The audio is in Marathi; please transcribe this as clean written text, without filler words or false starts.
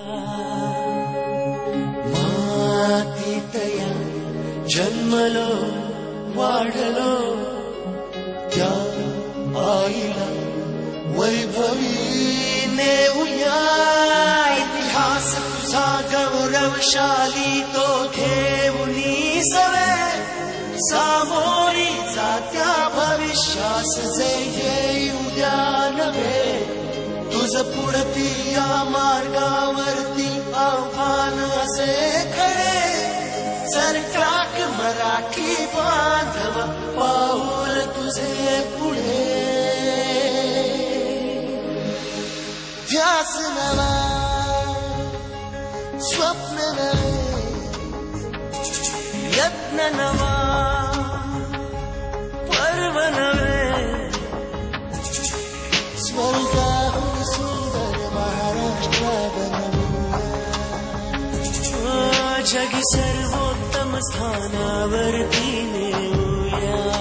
मातीतया जन्मलो वाढलो त्या आईला वैभवी नेऊया. इतिहास तुझा गौरवशाली तो घेऊनी सवे सामोरी जात्या भविष्यास जे येईल उद्या नव्हे. तुझ पुढती या मार्गावरती आव्हान असे खरे. सरकाक मराठी बांधव पाऊल तुझे पुढे. ध्यास नवा स्वप्न नवे यत्न नवा पर्व नवे. स्वर्गाहून सुंदर महाराष्ट्र बनवूया. जगी सर्वोत्तम स्थानावरती नेऊया.